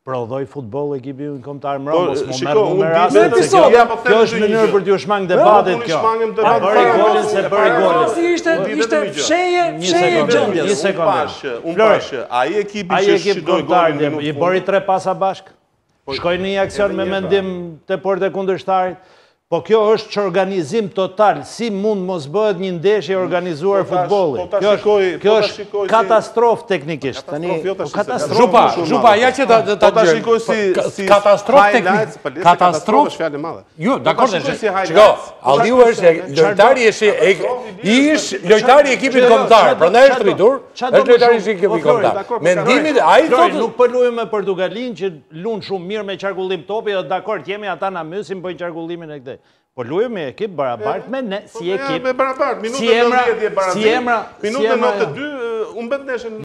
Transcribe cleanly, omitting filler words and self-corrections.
Prodhoj futboll ekipi në kombëtar Ramos, Kjo është mënyrë për t'ju shmang debatit kjo. Bëri golin se bëri golin. Ishte fsheje gjendjes. Një sekondë. Unë pashë, ai ekipi që shqitoj golin në I bëri 3 pasa bashk. Shkoj në një aksion me mendim të portë e kundërshtarit. Po kjo është që organizim total, si mund mos bëhet një ndeshje organizuar futbolli. Kjo është katastrofë teknikisht. Zhupa, ja që ta shikoj si katastrofë teknikisht. Katastrofë fjalë madhe. Jo, dakord, shiko, Alliu është lojtari lojtari i ekipit kombëtar, prandaj është rritur, është lojtari i ekipit kombëtar. Mendimi ai thotë nuk po luajmë me Portugalin që luan shumë mirë me qarkullim topi, dhe dakord, jemi ata na mysin po qarkullimin e këtej. Po luajmë me ekip barabart me ne, si ekip. Me barabart, minutën 90 e barabart. Minutën 92 u mbet ndeshën.